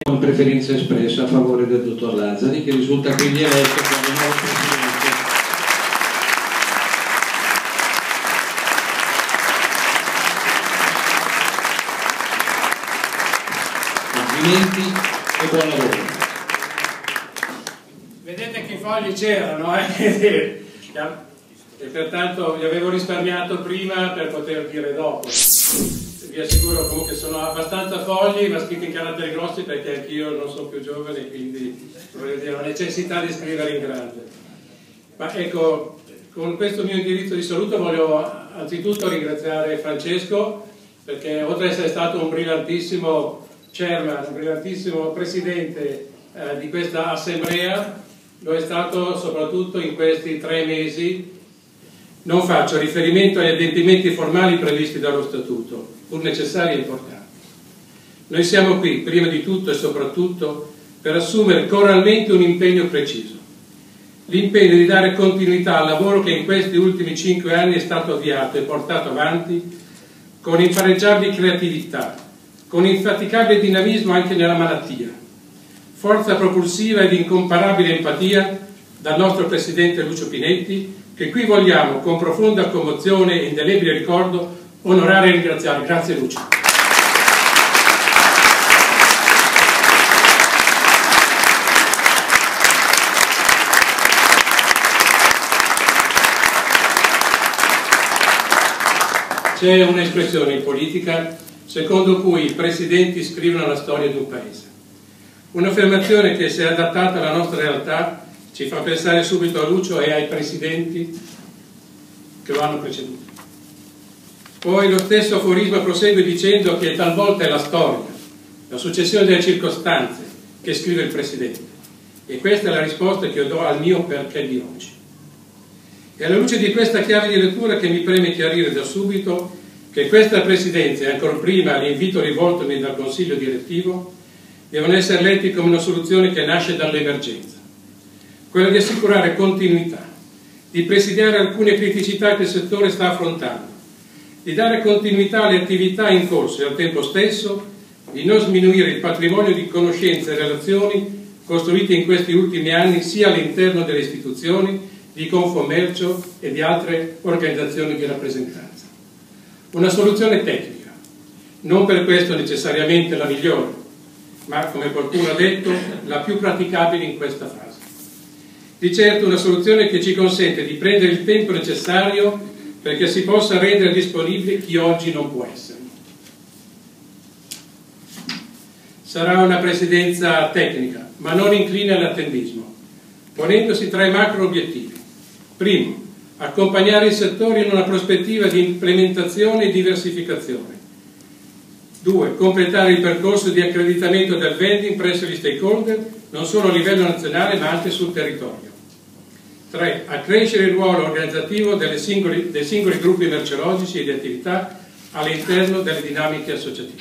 Con preferenza espressa a favore del dottor Lazzari, che risulta quindi eletto come nuovo presidente. Complimenti e buon lavoro. Vedete che i fogli c'erano, e pertanto li avevo risparmiato prima per poter dire dopo. Vi assicuro comunque sono abbastanza fogli, ma scritti in caratteri grossi perché anch'io non sono più giovane, quindi voglio dire, ho necessità di scrivere in grande. Ma ecco, con questo mio indirizzo di saluto voglio anzitutto ringraziare Francesco, perché oltre ad essere stato un brillantissimo chairman, un brillantissimo presidente di questa assemblea, lo è stato soprattutto in questi 3 mesi. Non faccio riferimento agli adempimenti formali previsti dallo Statuto, pur necessari e importanti. Noi siamo qui, prima di tutto e soprattutto, per assumere coralmente un impegno preciso. L'impegno di dare continuità al lavoro che in questi ultimi 5 anni è stato avviato e portato avanti con impareggiabile creatività, con infaticabile dinamismo anche nella malattia, forza propulsiva ed incomparabile empatia dal nostro Presidente Lucio Pinetti, che qui vogliamo, con profonda commozione e indelebile ricordo, onorare e ringraziare. Grazie Lucio. C'è un'espressione in politica secondo cui i presidenti scrivono la storia di un paese. Un'affermazione che, se adattata alla nostra realtà, ci fa pensare subito a Lucio e ai presidenti che lo hanno preceduto. Poi lo stesso aforisma prosegue dicendo che talvolta è la storia, la successione delle circostanze che scrive il presidente. E questa è la risposta che io do al mio perché di oggi. E alla luce di questa chiave di lettura che mi preme chiarire da subito che questa presidenza e ancor prima l'invito rivoltomi dal Consiglio direttivo devono essere letti come una soluzione che nasce dall'emergenza. Quella di assicurare continuità, di presidiare alcune criticità che il settore sta affrontando, di dare continuità alle attività in corso e al tempo stesso di non sminuire il patrimonio di conoscenze e relazioni costruite in questi ultimi anni sia all'interno delle istituzioni, di Confcommercio e di altre organizzazioni di rappresentanza. Una soluzione tecnica, non per questo necessariamente la migliore, ma come qualcuno ha detto, la più praticabile in questa fase. Di certo una soluzione che ci consente di prendere il tempo necessario perché si possa rendere disponibile chi oggi non può essere. Sarà una presidenza tecnica, ma non incline all'attendismo, ponendosi 3 macro obiettivi. Primo, accompagnare il settore in una prospettiva di implementazione e diversificazione. 2, completare il percorso di accreditamento del vending presso gli stakeholder, non solo a livello nazionale ma anche sul territorio. 3. Accrescere il ruolo organizzativo dei singoli gruppi merceologici e di attività all'interno delle dinamiche associative.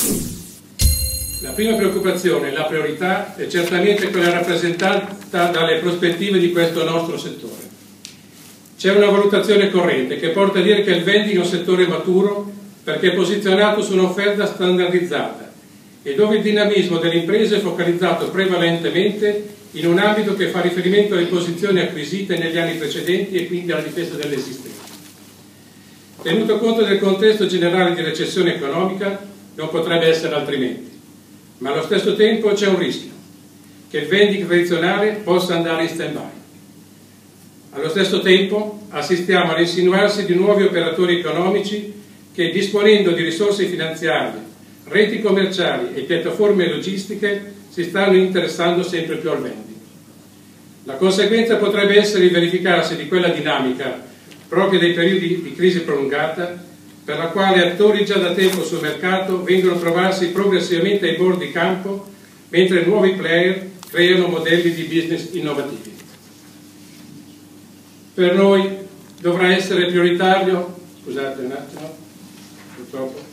La prima preoccupazione, la priorità, è certamente quella rappresentata dalle prospettive di questo nostro settore. C'è una valutazione corrente che porta a dire che il vending è un settore maturo perché è posizionato su un'offerta standardizzata e dove il dinamismo delle imprese è focalizzato prevalentemente in un ambito che fa riferimento alle posizioni acquisite negli anni precedenti e quindi alla difesa dell'esistente. Tenuto conto del contesto generale di recessione economica, non potrebbe essere altrimenti, ma allo stesso tempo c'è un rischio, che il vending tradizionale possa andare in stand-by. Allo stesso tempo assistiamo all'insinuarsi di nuovi operatori economici che, disponendo di risorse finanziarie, reti commerciali e piattaforme logistiche, si stanno interessando sempre più al vending. La conseguenza potrebbe essere il verificarsi di quella dinamica propria dei periodi di crisi prolungata, per la quale attori già da tempo sul mercato vengono a trovarsi progressivamente ai bordi campo, mentre nuovi player creano modelli di business innovativi. Per noi dovrà essere prioritario, scusate un attimo, purtroppo.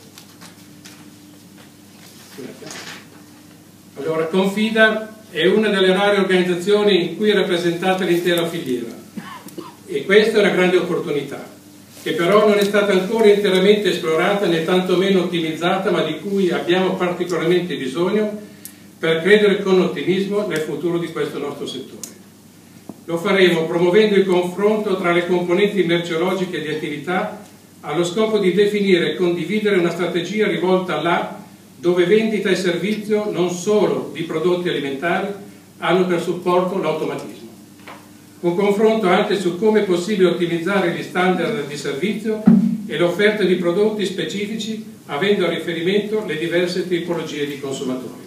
Allora, Confida è una delle rare organizzazioni in cui è rappresentata l'intera filiera e questa è una grande opportunità, che però non è stata ancora interamente esplorata né tantomeno ottimizzata, ma di cui abbiamo particolarmente bisogno per credere con ottimismo nel futuro di questo nostro settore. Lo faremo promuovendo il confronto tra le componenti merceologiche di attività allo scopo di definire e condividere una strategia rivolta là dove vendita e servizio non solo di prodotti alimentari hanno per supporto l'automatismo. Un confronto anche su come è possibile ottimizzare gli standard di servizio e l'offerta di prodotti specifici avendo a riferimento le diverse tipologie di consumatori.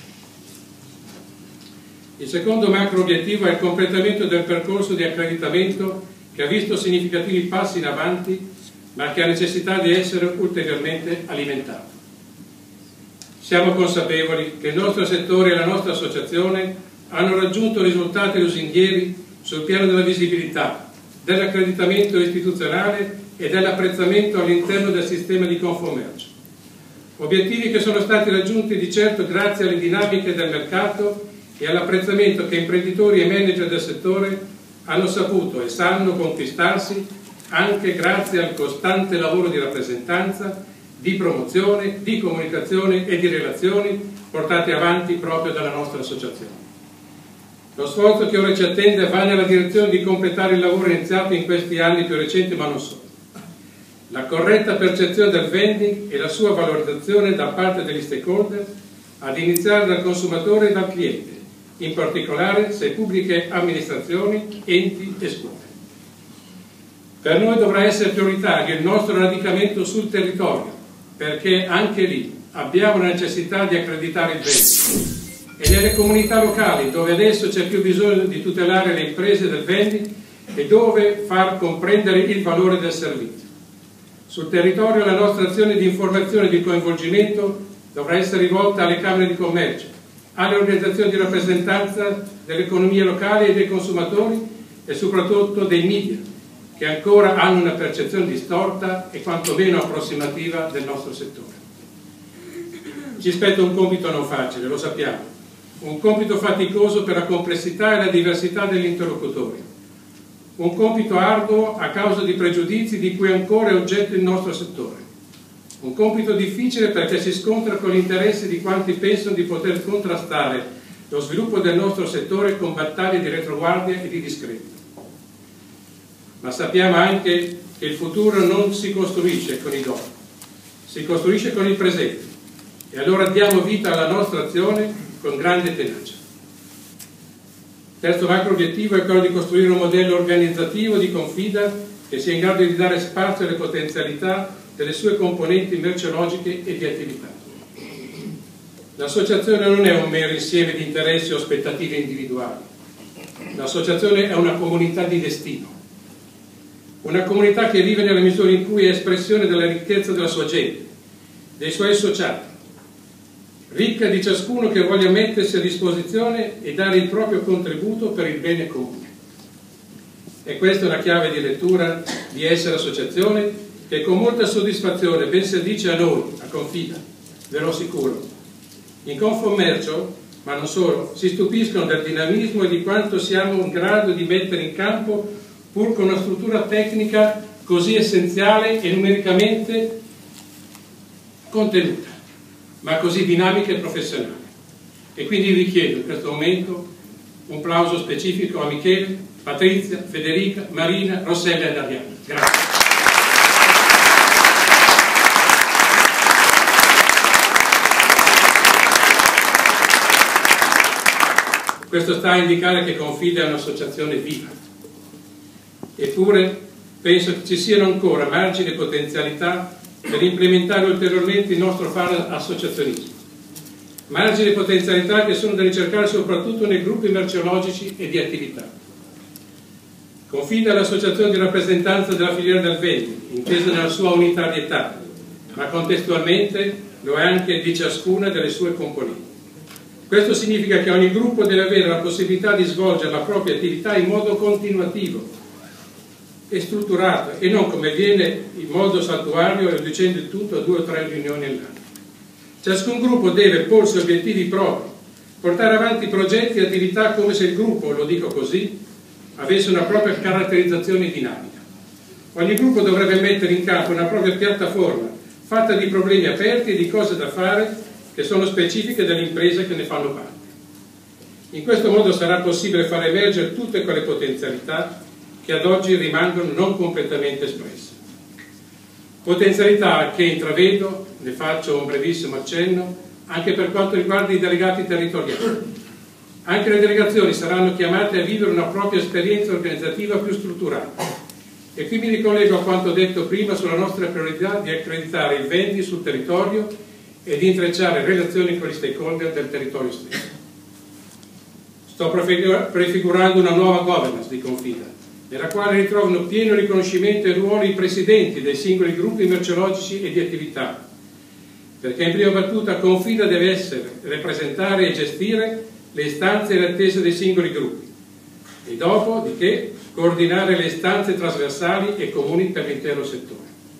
Il secondo macro obiettivo è il completamento del percorso di accreditamento che ha visto significativi passi in avanti ma che ha necessità di essere ulteriormente alimentato. Siamo consapevoli che il nostro settore e la nostra associazione hanno raggiunto risultati lusinghieri sul piano della visibilità, dell'accreditamento istituzionale e dell'apprezzamento all'interno del sistema di Confcommercio. Obiettivi che sono stati raggiunti di certo grazie alle dinamiche del mercato e all'apprezzamento che imprenditori e manager del settore hanno saputo e sanno conquistarsi anche grazie al costante lavoro di rappresentanza, di promozione, di comunicazione e di relazioni portate avanti proprio dalla nostra associazione. Lo sforzo che ora ci attende va nella direzione di completare il lavoro iniziato in questi anni più recenti, ma non solo. La corretta percezione del vending e la sua valorizzazione da parte degli stakeholder, ad iniziare dal consumatore e dal cliente, in particolare se pubbliche amministrazioni, enti e scuole. Per noi dovrà essere prioritario il nostro radicamento sul territorio, perché anche lì abbiamo la necessità di accreditare il vending. E nelle comunità locali, dove adesso c'è più bisogno di tutelare le imprese del vending e dove far comprendere il valore del servizio. Sul territorio la nostra azione di informazione e di coinvolgimento dovrà essere rivolta alle camere di commercio, alle organizzazioni di rappresentanza dell'economia locale e dei consumatori e soprattutto dei media, che ancora hanno una percezione distorta e quantomeno approssimativa del nostro settore. Ci spetta un compito non facile, lo sappiamo. Un compito faticoso per la complessità e la diversità degli interlocutori. Un compito arduo a causa di pregiudizi di cui ancora è oggetto il nostro settore. Un compito difficile perché si scontra con gli interessi di quanti pensano di poter contrastare lo sviluppo del nostro settore con battaglie di retroguardia e di discredito. Ma sappiamo anche che il futuro non si costruisce con i doni, si costruisce con il presente. E allora diamo vita alla nostra azione con grande tenacia. Terzo macro obiettivo è quello di costruire un modello organizzativo di Confida che sia in grado di dare spazio alle potenzialità delle sue componenti merceologiche e di attività. L'associazione non è un mero insieme di interessi o aspettative individuali. L'associazione è una comunità di destino. Una comunità che vive nella misura in cui è espressione della ricchezza della sua gente, dei suoi associati, ricca di ciascuno che voglia mettersi a disposizione e dare il proprio contributo per il bene comune. E questa è una chiave di lettura di essere associazione che con molta soddisfazione ben si addice a noi, a Confida, ve lo assicuro. In Confcommercio, ma non solo, si stupiscono del dinamismo e di quanto siamo in grado di mettere in campo pur con una struttura tecnica così essenziale e numericamente contenuta, ma così dinamica e professionale. E quindi vi chiedo in questo momento un plauso specifico a Michele, Patrizia, Federica, Marina, Rossella ed Arianna. Grazie. Questo sta a indicare che Confida è un'associazione viva. Eppure penso che ci siano ancora margini e potenzialità per implementare ulteriormente il nostro fare associazionismo. Margini e potenzialità che sono da ricercare soprattutto nei gruppi merceologici e di attività. Confida è l'associazione di rappresentanza della filiera del vending, intesa nella sua unitarietà, ma contestualmente lo è anche di ciascuna delle sue componenti. Questo significa che ogni gruppo deve avere la possibilità di svolgere la propria attività in modo continuativo e strutturato e non come viene in modo saltuario riducendo il tutto a 2 o 3 riunioni all'anno. Ciascun gruppo deve porsi obiettivi propri, portare avanti progetti e attività come se il gruppo, lo dico così, avesse una propria caratterizzazione dinamica. Ogni gruppo dovrebbe mettere in campo una propria piattaforma fatta di problemi aperti e di cose da fare che sono specifiche delle imprese che ne fanno parte. In questo modo sarà possibile far emergere tutte quelle potenzialità che ad oggi rimangono non completamente espresse. Potenzialità che intravedo, ne faccio un brevissimo accenno, anche per quanto riguarda i delegati territoriali. Anche le delegazioni saranno chiamate a vivere una propria esperienza organizzativa più strutturata. E qui mi ricollego a quanto detto prima sulla nostra priorità di accreditare il Vendi sul territorio e di intrecciare relazioni con gli stakeholder del territorio stesso. Sto prefigurando una nuova governance di Confida, nella quale ritrovano pieno riconoscimento e ruoli i presidenti dei singoli gruppi merceologici e di attività, perché in prima battuta Confida deve essere, rappresentare e gestire le istanze e le attese dei singoli gruppi, e dopo di che coordinare le istanze trasversali e comuni per l'intero settore.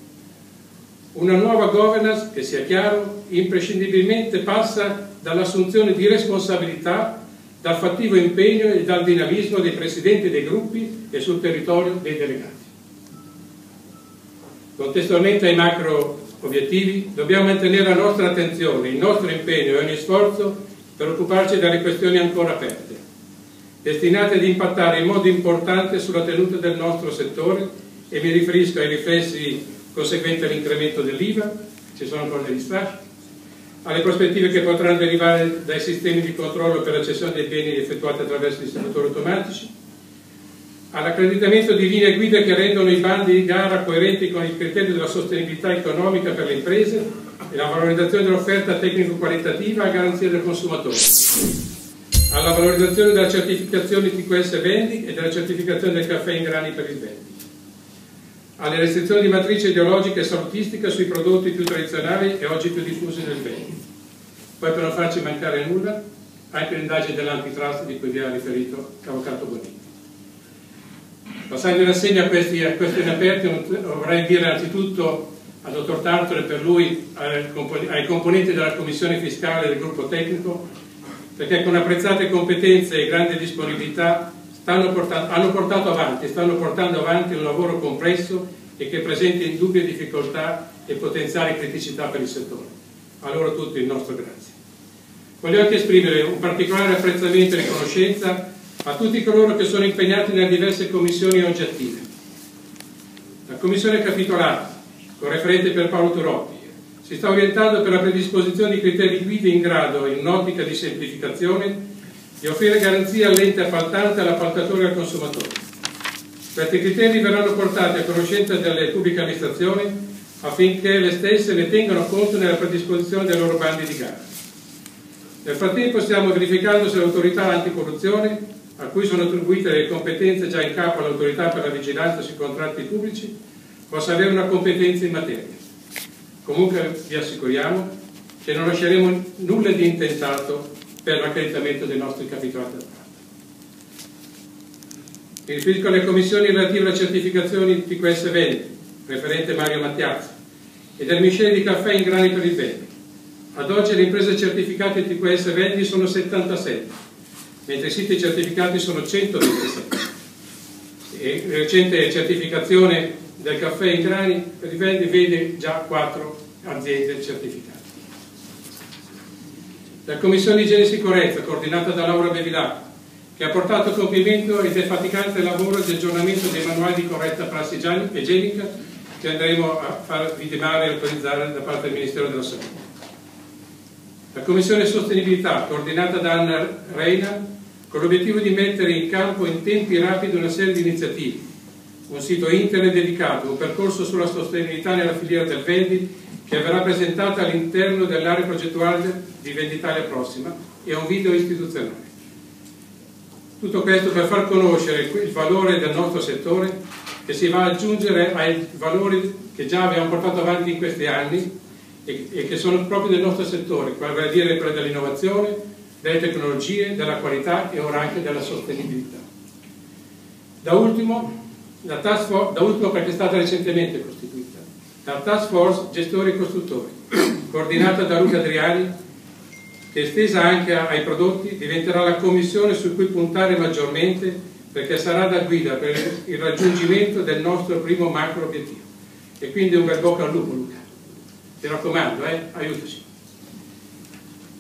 Una nuova governance, che sia chiaro, imprescindibilmente passa dall'assunzione di responsabilità, dal fattivo impegno e dal dinamismo dei presidenti dei gruppi e sul territorio dei delegati. Contestualmente ai macro obiettivi, dobbiamo mantenere la nostra attenzione, il nostro impegno e ogni sforzo per occuparci delle questioni ancora aperte, destinate ad impattare in modo importante sulla tenuta del nostro settore, e mi riferisco ai riflessi conseguenti all'incremento dell'IVA, ci sono ancora degli strascichi, alle prospettive che potranno derivare dai sistemi di controllo per la cessione dei beni effettuati attraverso distributori automatici, all'accreditamento di linee guida che rendono i bandi di gara coerenti con il criterio della sostenibilità economica per le imprese e la valorizzazione dell'offerta tecnico-qualitativa a garanzia del consumatore, alla valorizzazione della certificazione TQS Vendi e della certificazione del caffè in grani per il Vendi, alle restrizioni di matrice ideologica e salutistica sui prodotti più tradizionali e oggi più diffusi nel Vendi. Poi, per non farci mancare nulla, anche l'indagine dell'antitrust di cui vi ha riferito l'avvocato Bonini. Passando in rassegna a questi aperti, vorrei dire anzitutto al dottor Tartore, per lui, ai componenti della commissione fiscale del gruppo tecnico, perché con apprezzate competenze e grande disponibilità stanno portando avanti un lavoro complesso e che presenta indubbie difficoltà e potenziali criticità per il settore. A loro tutti il nostro grazie. Voglio anche esprimere un particolare apprezzamento e riconoscenza a tutti coloro che sono impegnati nelle diverse commissioni oggi attive. La commissione capitolata, con referente per Paolo Turoppi, si sta orientando per la predisposizione di criteri guida in grado, in un'ottica di semplificazione, di offrire garanzia all'ente appaltante, all'appaltatore e al consumatore. Questi criteri verranno portati a conoscenza delle pubbliche amministrazioni affinché le stesse ne tengano conto nella predisposizione dei loro bandi di gara. Nel frattempo stiamo verificando se l'autorità anticorruzione, a cui sono attribuite le competenze già in capo all'autorità per la vigilanza sui contratti pubblici, possa avere una competenza in materia. Comunque vi assicuriamo che non lasceremo nulla di intentato per l'accreditamento dei nostri capitolati. Mi riferisco alle commissioni relative alle certificazioni TQS Vendi, referente Mario Mattiazzi, e del miscele di caffè in grani per il Vendi. Ad oggi le imprese certificate TQS Vendi sono 77, mentre i siti certificati sono 127. E la recente certificazione del caffè in grani per il Vendi vede già 4 aziende certificate. La Commissione di Igiene e Sicurezza, coordinata da Laura Bevilacqua, che ha portato a compimento il defaticante lavoro di aggiornamento dei manuali di corretta prassi igienica che andremo a far vidimare e autorizzare da parte del Ministero della Salute. La Commissione Sostenibilità, coordinata da Anna Reina, con l'obiettivo di mettere in campo in tempi rapidi una serie di iniziative, un sito internet dedicato, un percorso sulla sostenibilità nella filiera del Vendi, che verrà presentata all'interno dell'area progettuale di Venditalia Prossima, e un video istituzionale. Tutto questo per far conoscere il valore del nostro settore, che si va ad aggiungere ai valori che già abbiamo portato avanti in questi anni e che sono proprio del nostro settore, vale a dire quello dell'innovazione, delle tecnologie, della qualità e ora anche della sostenibilità. Da ultimo perché è stata recentemente costituita la Task Force Gestori e Costruttori, coordinata da Luca Adriani, che estesa anche ai prodotti, diventerà la commissione su cui puntare maggiormente, perché sarà da guida per il raggiungimento del nostro primo macro obiettivo. E quindi un bel bocca al lupo, Luca. Ti raccomando, aiutaci.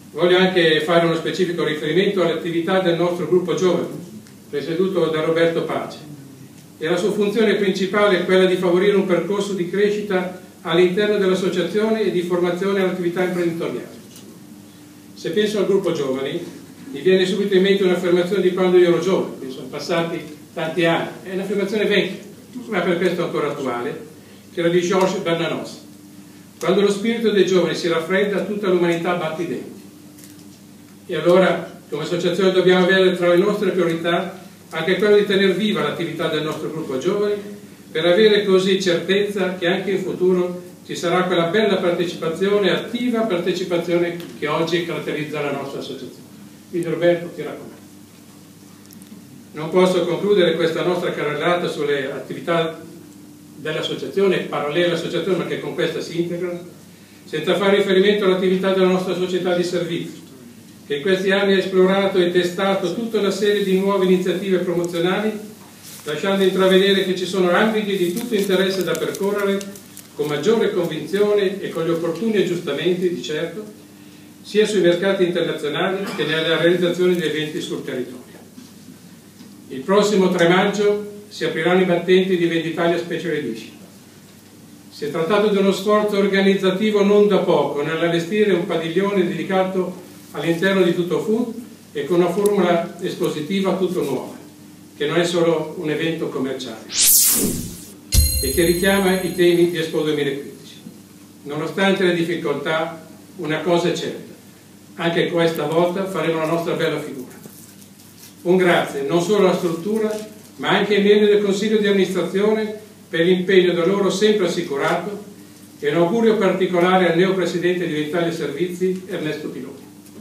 Voglio anche fare uno specifico riferimento all'attività del nostro gruppo giovani, presieduto da Roberto Pace, e la sua funzione principale è quella di favorire un percorso di crescita all'interno dell'associazione e di formazione all'attività imprenditoriale. Se penso al gruppo giovani, mi viene subito in mente un'affermazione di quando io ero giovane, quindi sono passati tanti anni, è un'affermazione vecchia, ma per questo ancora attuale, che era di Georges Bernanos. Quando lo spirito dei giovani si raffredda, tutta l'umanità batte i denti. E allora, come associazione, dobbiamo avere tra le nostre priorità anche quello di tenere viva l'attività del nostro gruppo giovani, per avere così certezza che anche in futuro ci sarà quella bella partecipazione, attiva partecipazione che oggi caratterizza la nostra associazione. Quindi Roberto, ti raccomando. Non posso concludere questa nostra carrellata sulle attività dell'associazione, parallele all'associazione, ma che con questa si integrano, senza fare riferimento all'attività della nostra società di servizi, che in questi anni ha esplorato e testato tutta una serie di nuove iniziative promozionali, lasciando intravedere che ci sono ambiti di tutto interesse da percorrere con maggiore convinzione e con gli opportuni aggiustamenti, di certo, sia sui mercati internazionali che nella realizzazione di eventi sul territorio. Il prossimo 3 maggio si apriranno i battenti di Venditalia Special Edition. Si è trattato di uno sforzo organizzativo non da poco nell'allestire un padiglione dedicato all'interno di Tutto Food e con una formula espositiva tutto nuova, che non è solo un evento commerciale e che richiama i temi di Expo 2015. Nonostante le difficoltà, una cosa è certa: anche questa volta faremo la nostra bella figura. Un grazie non solo alla struttura, ma anche ai membri del Consiglio di amministrazione per l'impegno da loro sempre assicurato, e un augurio particolare al neopresidente di Venditalia Servizi, Ernesto Piloni.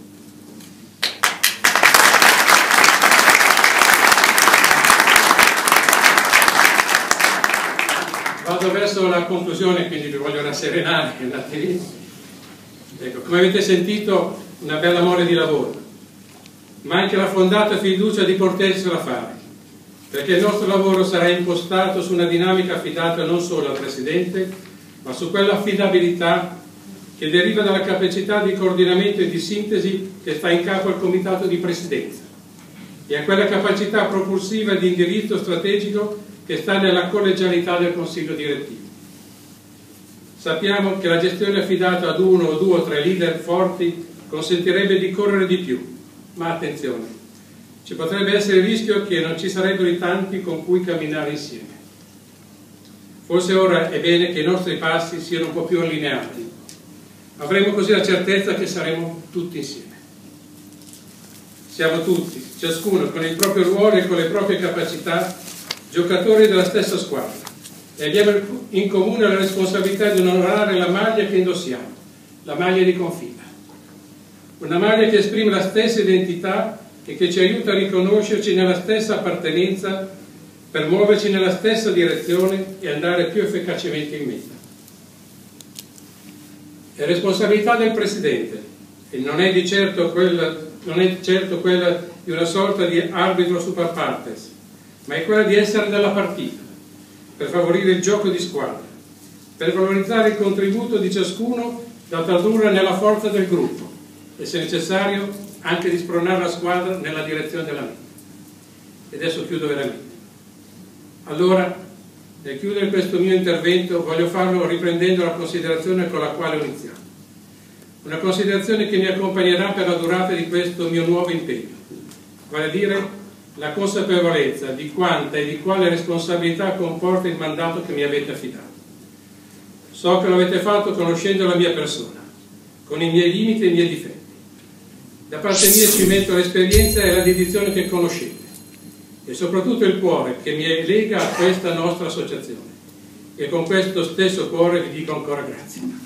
Vado verso la conclusione, quindi vi voglio rasserenare un attimino. Ecco, come avete sentito, una bella mole di lavoro, ma anche la fondata fiducia di potersela fare, perché il nostro lavoro sarà impostato su una dinamica affidata non solo al Presidente, ma su quella affidabilità che deriva dalla capacità di coordinamento e di sintesi che sta in capo al Comitato di Presidenza, e a quella capacità propulsiva di indirizzo strategico che sta nella collegialità del Consiglio direttivo. Sappiamo che la gestione affidata ad uno o 2 o 3 leader forti consentirebbe di correre di più, ma attenzione, ci potrebbe essere il rischio che non ci sarebbero i tanti con cui camminare insieme. Forse ora è bene che i nostri passi siano un po' più allineati. Avremo così la certezza che saremo tutti insieme. Siamo tutti, ciascuno con il proprio ruolo e con le proprie capacità, giocatori della stessa squadra, e abbiamo in comune la responsabilità di onorare la maglia che indossiamo, la maglia di Confida. Una maglia che esprime la stessa identità e che ci aiuta a riconoscerci nella stessa appartenenza per muoverci nella stessa direzione e andare più efficacemente in meta. È responsabilità del Presidente, e non è certo quella di una sorta di arbitro super partes, ma è quella di essere nella partita, per favorire il gioco di squadra, per valorizzare il contributo di ciascuno da tradurre nella forza del gruppo e, se necessario, anche di spronare la squadra nella direzione della meta. E adesso chiudo veramente. Allora, nel chiudere questo mio intervento, voglio farlo riprendendo la considerazione con la quale ho iniziato. Una considerazione che mi accompagnerà per la durata di questo mio nuovo impegno, vale a dire la consapevolezza di quanta e di quale responsabilità comporta il mandato che mi avete affidato. So che lo avete fatto conoscendo la mia persona, con i miei limiti e i miei difetti. Da parte mia ci metto l'esperienza e la dedizione che conoscete, e soprattutto il cuore che mi lega a questa nostra associazione. E con questo stesso cuore vi dico ancora grazie.